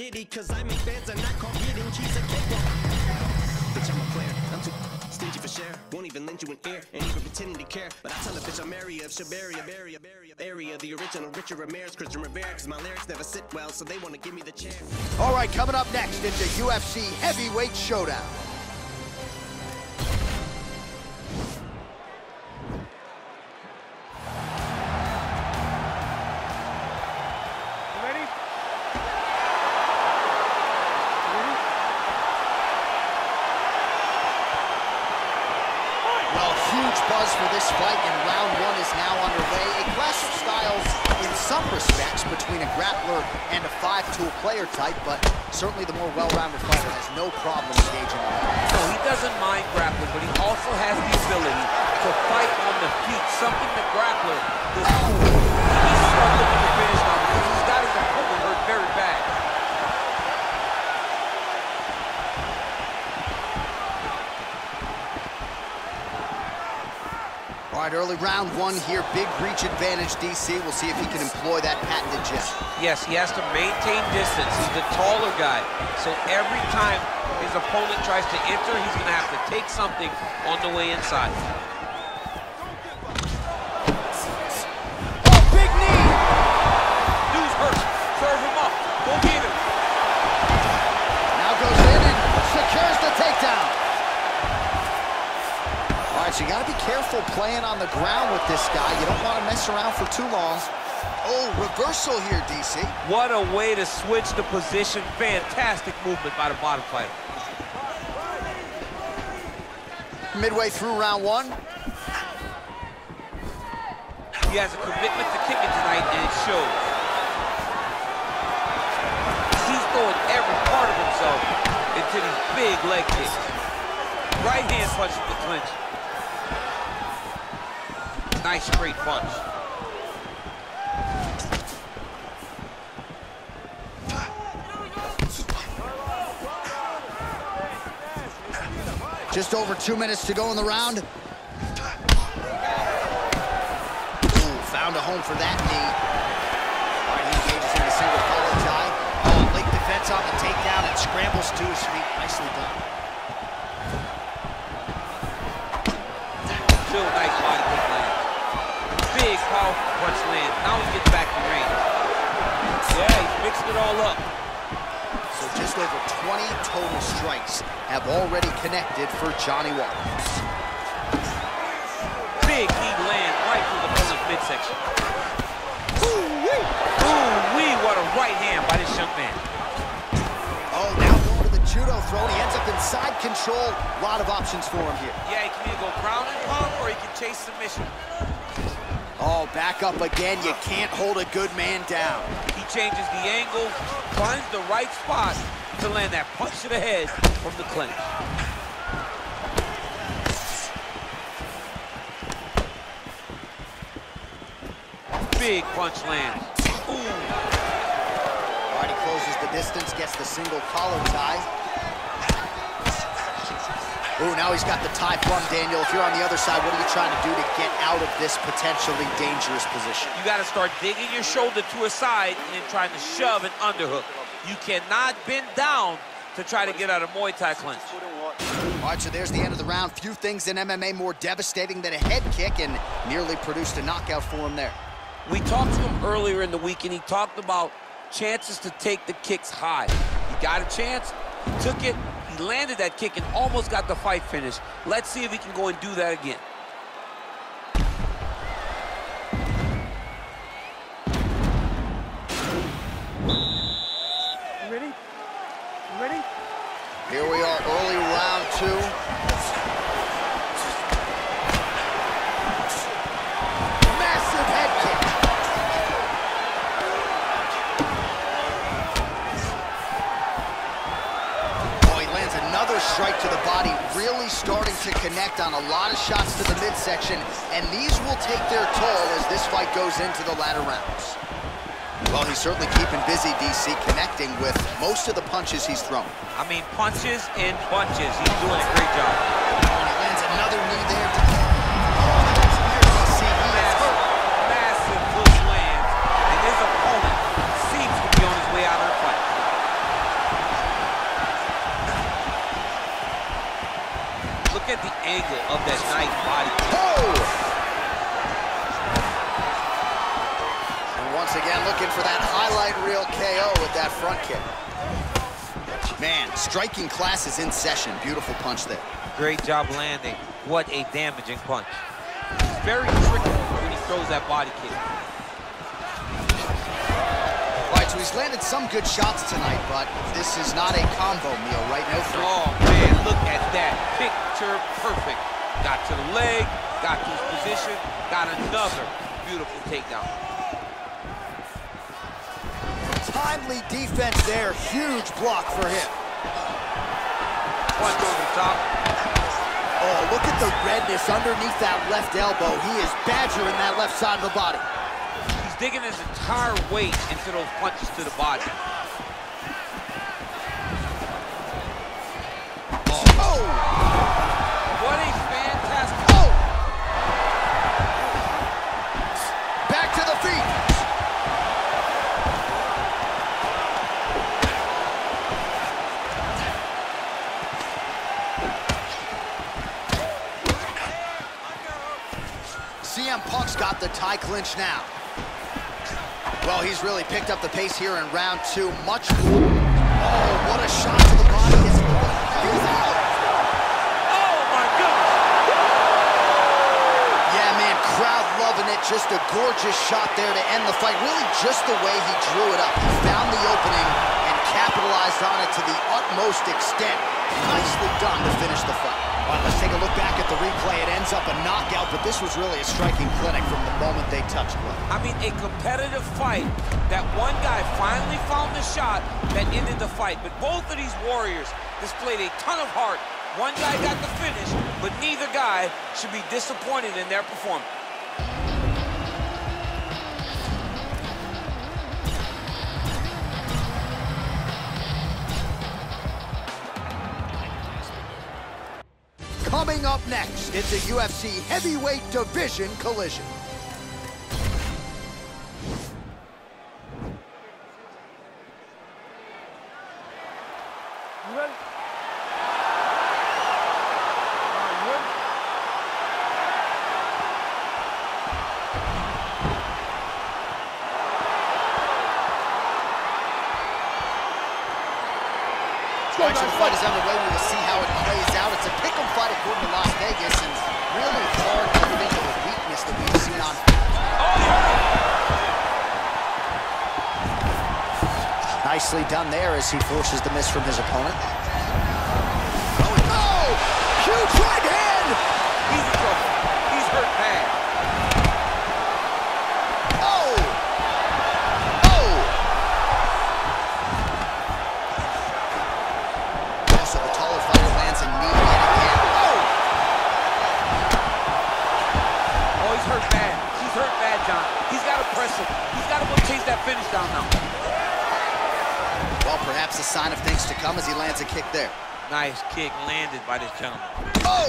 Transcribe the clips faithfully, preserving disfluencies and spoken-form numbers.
giddy, cause I make bands and not call getting keys a cakewalk. Bitch, I'm a player, I'm too stingy for share. Won't even lend you an ear, ain't even pretending to care. But I tell a bitch I'm area of Shabaria, Baria, Baria, area, the original Richard Ramirez, Christian Rivera, cause my lyrics never sit well, so they wanna give me the chance. All right, coming up next in the U F C Heavyweight Showdown. Buzz for this fight, and round one is now underway. A clash of styles in some respects between a grappler and a five-tool player type, but certainly the more well-rounded fighter has no problem engaging on that. No, he doesn't mind grappling, but he also has the ability to fight on the feet, something the grappler is he's struggling to the finish now because he's got his opponent hurt very bad. All right, early round one here, big reach advantage, D C. We'll see if he can employ that patented jet. Yes, he has to maintain distance. He's the taller guy. So every time his opponent tries to enter, he's going to have to take something on the way inside. Oh, big knee! Dude's hurt. Serve him up. Go get him. Now goes in and secures the takedown. All right, so you got to be careful playing on the ground with this guy. You don't want to mess around for too long. Oh, reversal here, D C. What a way to switch the position. Fantastic movement by the bottom fighter. Midway through round one. He has a commitment to kicking tonight, and it shows. He's throwing every part of himself into these big leg kicks. Right hand punch with the clinch. Nice straight punch. Just over two minutes to go in the round. Ooh, found a home for that knee. All right, he engages in a single collar tie. Oh, late defense on the takedown and scrambles to his feet. Nicely done. Still nice body kick land. Big, powerful punch land. Now he gets back to range. Yeah, he's mixed it all up. So just over twenty total strikes have already connected for Johnny Walker. Big knee land right through the opponent's midsection. Ooh-wee! Ooh-wee, what a right hand by this young man. Oh, now going to the judo throw, and he ends up in side control. A lot of options for him here. Yeah, he can either go ground and pound or he can chase submission. Oh, back up again. You can't hold a good man down. He changes the angle, finds the right spot to land that punch to the head from the clinch. Big punch lands. Ooh. All right, he closes the distance, gets the single collar tie. Ooh, now he's got the tie plum, Daniel. If you're on the other side, what are you trying to do to get out of this potentially dangerous position? You got to start digging your shoulder to a side and then trying to shove an underhook. You cannot bend down to try to get out of Muay Thai clinch. All right, so there's the end of the round. Few things in M M A more devastating than a head kick, and nearly produced a knockout for him there. We talked to him earlier in the week, and he talked about chances to take the kicks high. He got a chance, he took it, he landed that kick and almost got the fight finished. Let's see if he can go and do that again. You ready? You ready? Here we are, early round two. Massive head kick. Oh, he lands another strike to the body, really starting to connect on a lot of shots to the midsection, and these will take their toll as this fight goes into the latter rounds. Well, he's certainly keeping busy, D C, connecting with most of the punches he's thrown. I mean, punches in bunches. He's doing a great job. And he lands another knee there. Oh, that's weird, D C. He is hurt. Massive push lands, and his opponent seems to be on his way out of the fight. at the angle of that nice body. Oh! And once again, looking for that highlight reel K O with that front kick. Man, striking class is in session. Beautiful punch there. Great job landing. What a damaging punch. He's very tricky when he throws that body kick. All right, so he's landed some good shots tonight, but this is not a combo meal, right? No three. Oh, man, look at that. Picture perfect. Got to the leg, got to his position, got another beautiful takedown. Timely defense there. Huge block for him. Punch over the top. Oh, look at the redness underneath that left elbow. He is badgering that left side of the body. He's digging his entire weight into those punches to the body. Oh! Oh. What a fantastic... Oh! Back to the feet. C M Punk's got the tie clinch now. Well, he's really picked up the pace here in round two. Much more. Oh, what a shot to the body. He's out. Oh, my goodness. Yeah, man, crowd loving it. Just a gorgeous shot there to end the fight. Really just the way he drew it up. He found the opening and capitalized on it to the utmost extent. Nicely done to finish the fight. All right, let's take a look back at the replay. It ends up a knockout, but this was really a striking clinic from the moment they touched blood. I mean, a competitive fight that one guy finally found the shot that ended the fight. But both of these warriors displayed a ton of heart. One guy got the finish, but neither guy should be disappointed in their performance. Coming up next, it's a U F C heavyweight division collision. You ready? All right, so the fight is underway. We will see how it plays out. It's a pick'em fight according to Las Vegas, and really hard to think of a weakness that we've seen on. Nicely done there as he forces the miss from his opponent. Oh, oh! Huge right hand! He's in trouble. He's hurt bad. Oh! Oh! Also, the taller fighter lands a knee yet again. Oh! Oh, he's hurt bad. He's hurt bad, John. He's got to press him. He's got to go chase that finish down now. Well, perhaps a sign of things to come as he lands a kick there. Nice kick landed by this gentleman. Oh!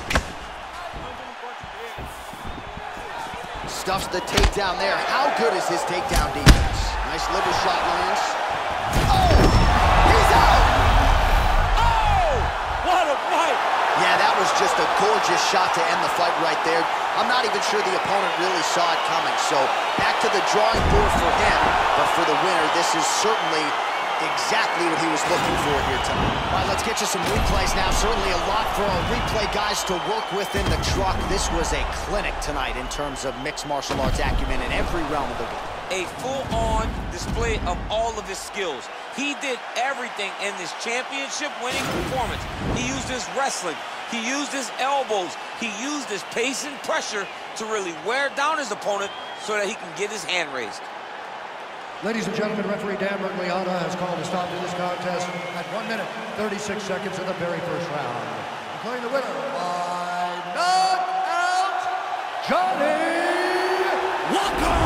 Stuffs the takedown there. How good is his takedown defense? Nice liver shot lands. Oh! He's out! Oh! What a fight! Yeah, that was just a gorgeous shot to end the fight right there. I'm not even sure the opponent really saw it coming. So back to the drawing board for him. But for the winner, this is certainly exactly what he was looking for here tonight. All right, let's get you some replays now. Certainly a lot for our replay guys to work with in the truck. This was a clinic tonight in terms of mixed martial arts acumen in every realm of the game. A full-on display of all of his skills. He did everything in this championship-winning performance. He used his wrestling. He used his elbows. He used his pace and pressure to really wear down his opponent so that he can get his hand raised. Ladies and gentlemen, referee Dan Mergliata has called a stop to this contest at one minute, thirty-six seconds of the very first round. Declaring the winner by knockout, Johnny Walker!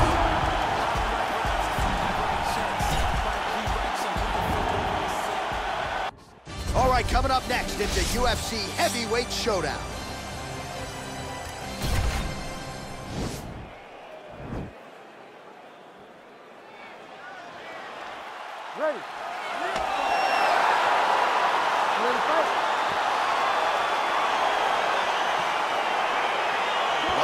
All right, coming up next, it's a U F C heavyweight showdown. Ready? You ready to fight?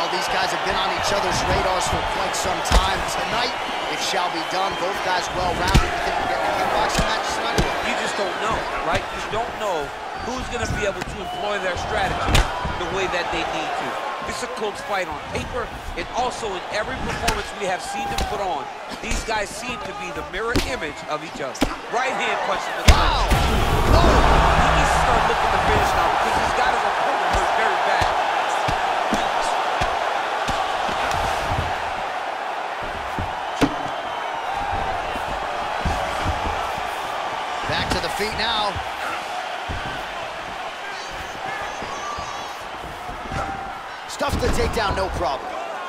these guys have been on each other's radars for quite some time. Tonight, it shall be done. Both guys well-rounded. You think we're getting a kickboxing match tonight? You just don't know, right? You don't know who's going to be able to employ their strategy the way that they need to. This is a close fight on paper, and also in every performance we have seen them put on, these guys seem to be the mirror image of each other. Right hand punch in the wow. oh. He needs to start looking to finish now because he's got his opponent hurt very bad. Back to the feet now. Stuffs the takedown, no problem.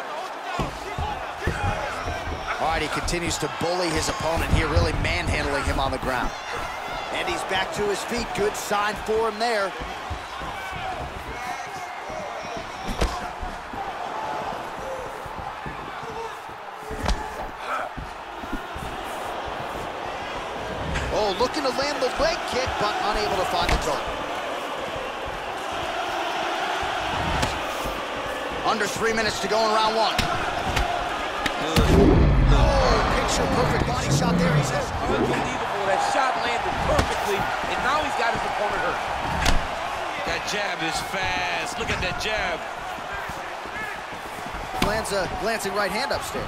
All right, he continues to bully his opponent here, really manhandling him on the ground. And he's back to his feet. Good sign for him there. Oh, looking to land the leg kick, but unable to find the target. Under three minutes to go in round one. Oh, picture-perfect body shot there, he says. Unbelievable, that shot landed perfectly, and now he's got his opponent hurt. That jab is fast. Look at that jab. Lands a glancing right hand upstairs.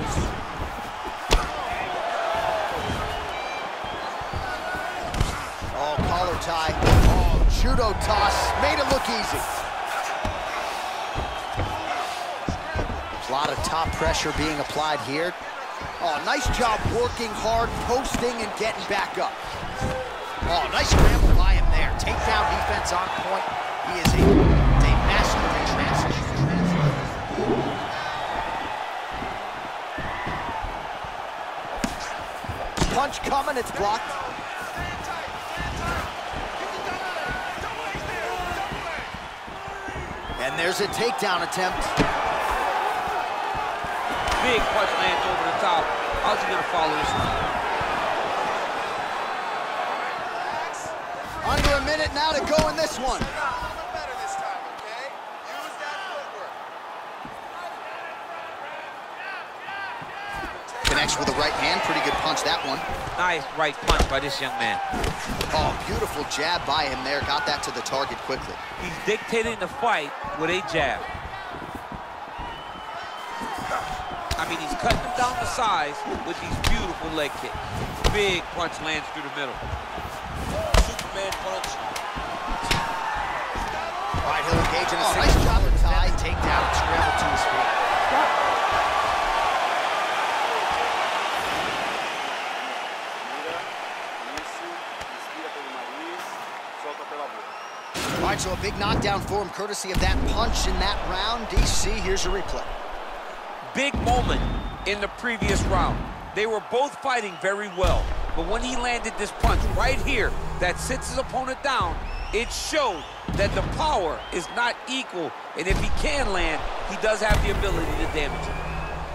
Oh, collar tie. Oh, judo toss. Made it look easy. A lot of top pressure being applied here. Oh, nice job working hard, posting, and getting back up. Oh, nice scramble by him there. Takedown defense on point. He is a, a master in transition. Punch coming, it's blocked. And there's a takedown attempt. Big punch lands over the top. How's he gonna follow this one? Under a minute now to go in this one. Connects with the right hand. Pretty good punch, that one. Nice right punch by this young man. Oh, beautiful jab by him there. Got that to the target quickly. He's dictating the fight with a jab. I mean, he's cutting him down to size with these beautiful leg kicks. Big punch lands through the middle. Superman punch. All right, he'll engage in a oh, nice job of tie. Take down and scramble to his feet. All right, so a big knockdown for him, courtesy of that punch in that round. D C, here's your replay. Big moment in the previous round. They were both fighting very well, but when he landed this punch right here that sits his opponent down, it showed that the power is not equal, and if he can land, he does have the ability to damage him.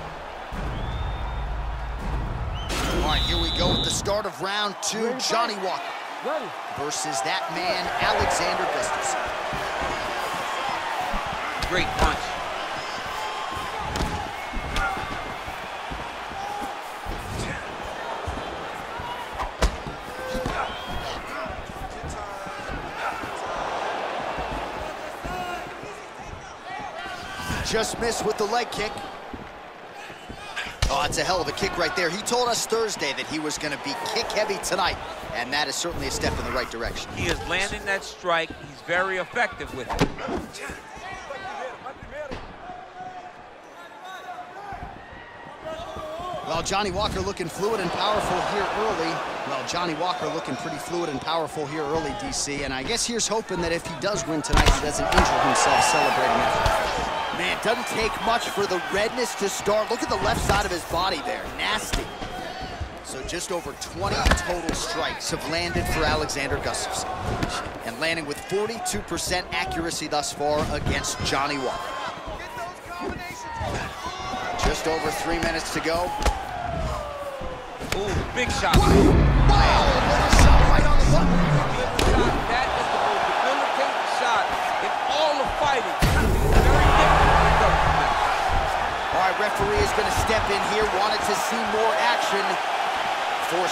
All right, here we go with the start of round two. Johnny Walker versus that man, Alexander Gustafsson. Great punch. Just missed with the leg kick. Oh, it's a hell of a kick right there. He told us Thursday that he was going to be kick-heavy tonight, and that is certainly a step in the right direction. He is landing that strike. He's very effective with it. Well, Johnny Walker looking fluid and powerful here early. Well, Johnny Walker looking pretty fluid and powerful here early, D C. And I guess here's hoping that if he does win tonight, he doesn't injure himself celebrating it. Man, it doesn't take much for the redness to start. Look at the left side of his body there. Nasty. So just over twenty total strikes have landed for Alexander Gustafsson. And landing with forty-two percent accuracy thus far against Johnny Walker. Just over three minutes to go. Ooh, big shot. Wow, what a shot right on the button. That is the most debilitating shot in all of fighting. Very different from the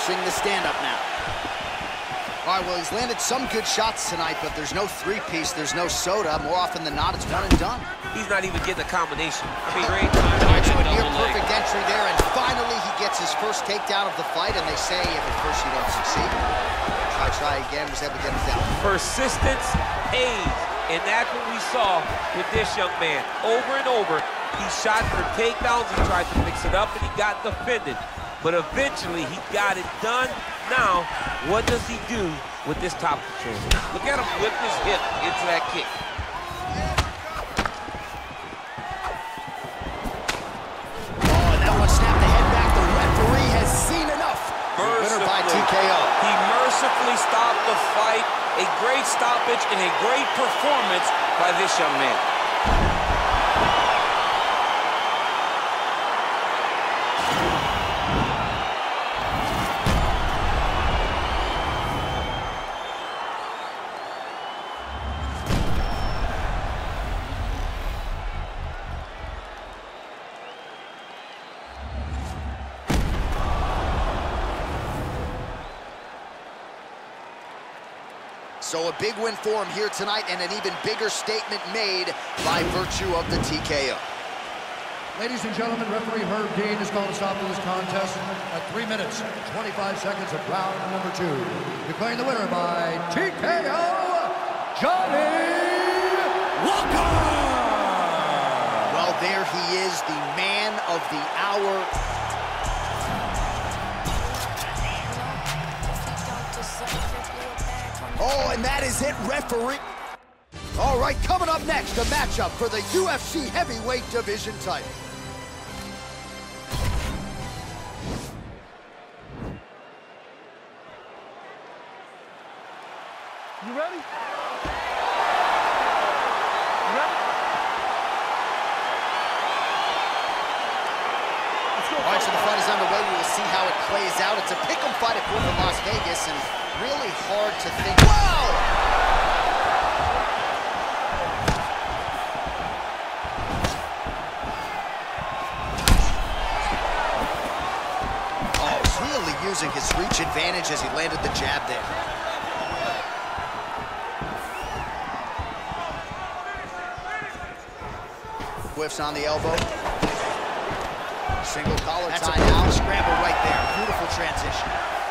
finishing the stand-up now. All right, well, he's landed some good shots tonight, but there's no three-piece, there's no soda. More often than not, it's one and done. He's not even getting a combination. I mean, great. All right, so a near-perfect entry there, and finally he gets his first takedown of the fight, and they say if at first you don't succeed, try, try again, was able to get him down. Persistence pays, and that's what we saw with this young man. Over and over, he shot for takedowns, he tried to mix it up, and he got defended. But eventually, he got it done. Now, what does he do with this top control? Look at him whip his hip into that kick. Oh, and that one snapped the head back. The referee has seen enough. Winner by T K O. He mercifully stopped the fight. A great stoppage and a great performance by this young man. So a big win for him here tonight, and an even bigger statement made by virtue of the T K O. Ladies and gentlemen, referee Herb Dean has called a stop to this contest at three minutes, twenty-five seconds of round number two. Declaring the winner by T K O, Johnny Walker! Well, there he is, the man of the hour. Oh, and that is it, referee. All right, coming up next, a matchup for the U F C heavyweight division title. You ready? You ready? Let's go. All right, so the fight is underway. We will see how it plays out. It's a pick'em fight at Corporate Las Vegas, and really hard to think. Whoa! Oh, he's really using his reach advantage as he landed the jab there. Whiffs on the elbow. Single collar That's tie a now. scramble right there. Beautiful transition.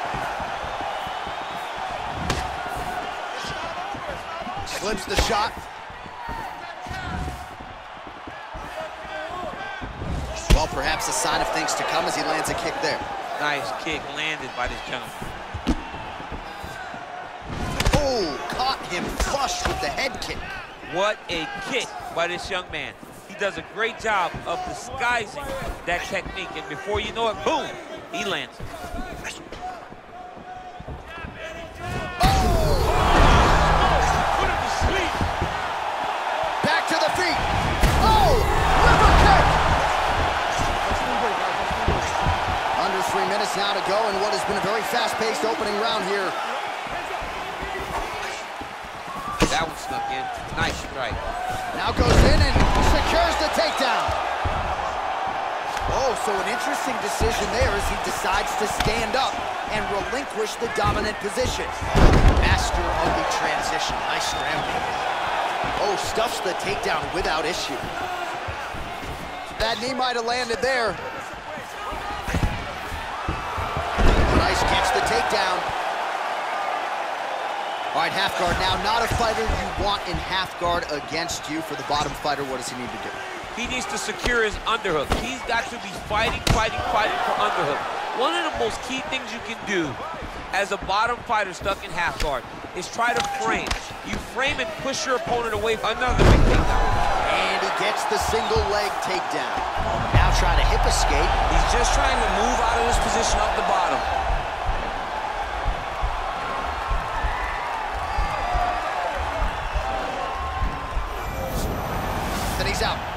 Slips the shot. Well, perhaps a sign of things to come as he lands a kick there. Nice kick landed by this gentleman. Oh, caught him flush with the head kick. What a kick by this young man. He does a great job of disguising that technique, and before you know it, boom, he lands it. Back to the feet. Oh, liver kick. Under three minutes now to go in what has been a very fast-paced opening round here. That one snuck in. Nice strike. Now goes in and secures the takedown. Oh, so an interesting decision there as he decides to stand up and relinquish the dominant position. Master of the transition. Nice scrambling. Oh, stuffs the takedown without issue. That knee might have landed there. Nice catch, the takedown. All right, half guard now. Not a fighter you want in half guard against you. For the bottom fighter, what does he need to do? He needs to secure his underhook. He's got to be fighting, fighting, fighting for underhook. One of the most key things you can do as a bottom fighter stuck in half guard is try to frame. You frame and push your opponent away from another big takedown. And he gets the single leg takedown. Now trying to hip escape. He's just trying to move out of this position up the bottom. Then he's out.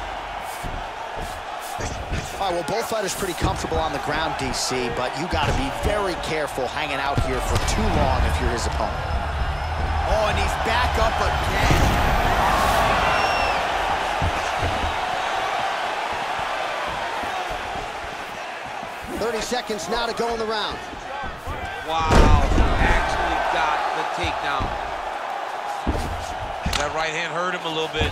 All right, well, both fighters pretty comfortable on the ground, D C, but you got to be very careful hanging out here for too long if you're his opponent. Oh, and he's back up again. thirty seconds now to go in the round. Wow, he actually got the takedown. That right hand hurt him a little bit.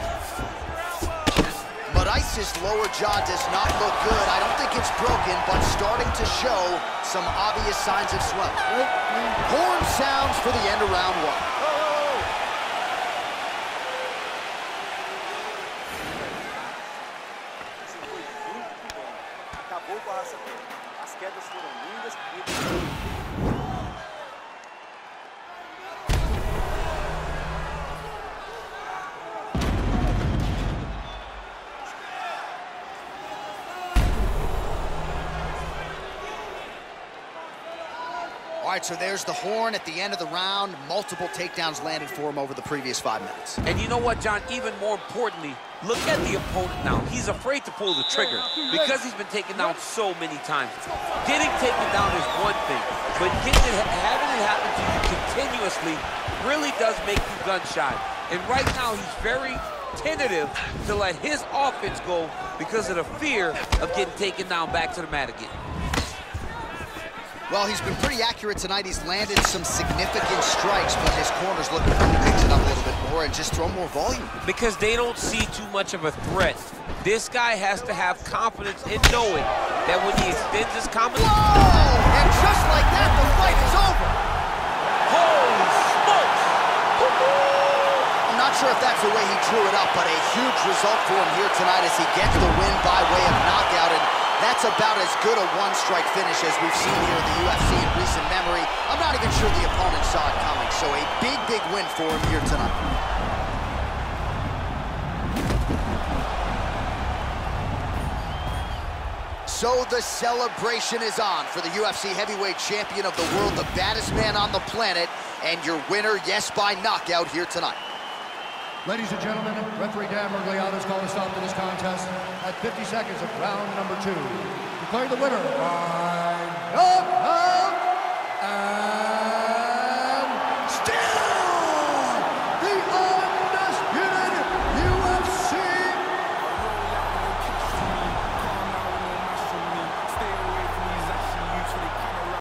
Moraes' lower jaw does not look good. I don't think it's broken, but starting to show some obvious signs of swelling. Horn sounds for the end of round one. Acabou com a raça dele. As quedas foram lindas e... All right, so there's the horn at the end of the round. Multiple takedowns landed for him over the previous five minutes. And you know what, John? Even more importantly, look at the opponent now. He's afraid to pull the trigger because he's been taken down so many times. Getting taken down is one thing, but getting it, having it happen to you continuously really does make you gun shy. And right now, he's very tentative to let his offense go because of the fear of getting taken down back to the mat again. Well, he's been pretty accurate tonight. He's landed some significant strikes, but his corner's looking for him to mix it up a little bit more and just throw more volume. Because they don't see too much of a threat. This guy has to have confidence in knowing that when he extends his confidence... Whoa! And just like that, the fight is over! Holy smokes! I'm not sure if that's the way he drew it up, but a huge result for him here tonight as he gets the win by way of knockout. And that's about as good a one-strike finish as we've seen here in the U F C in recent memory. I'm not even sure the opponent saw it coming, so a big, big win for him here tonight. So the celebration is on for the U F C heavyweight champion of the world, the baddest man on the planet, and your winner, yes, by knockout here tonight. Ladies and gentlemen, referee Dan Miragliotta has called a stop to this contest at fifty seconds of round number two. Declaring the winner by knockout.